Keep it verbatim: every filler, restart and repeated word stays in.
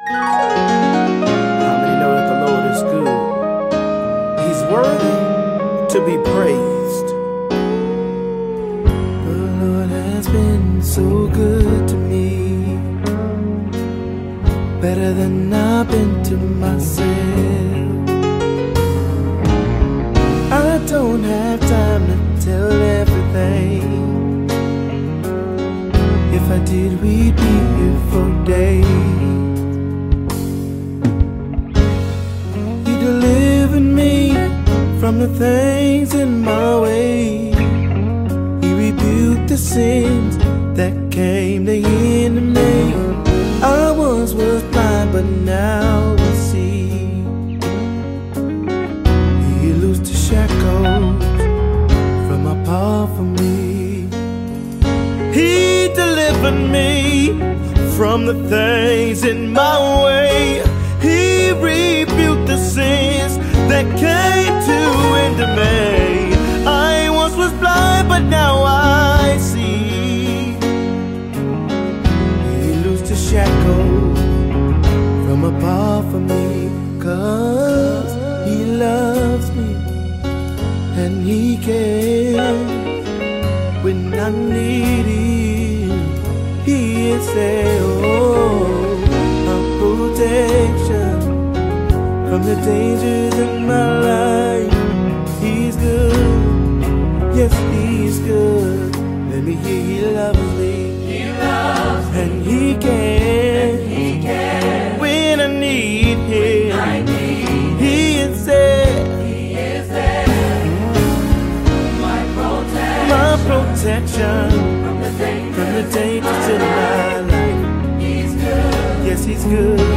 How many know that the Lord is good? He's worthy to be praised. The Lord has been so good to me, better than I've been to myself. I don't have time to tell everything. If I did, we'd be here for days. He delivered me from the things in my way. He rebuked the sins that came to hinder me. I once was blind, but now I see. He loosed the shackles from apart from me. He delivered me from the things in my way. He rebuked the sins that came to hinder me. I once was blind, but now I see. He loosed the shackles from apart from me, 'cause He loves me and He cares. When I need Him, He is there. Oh, my protection from the dangers in my life. He's good, yes, He's good. Let me hear He loves me. He loves me, and He can. and He can. When I need Him, I need He is there. He is there. My protection, My protection from the dangers, from the dangers in my life. He's good, Yes, He's good.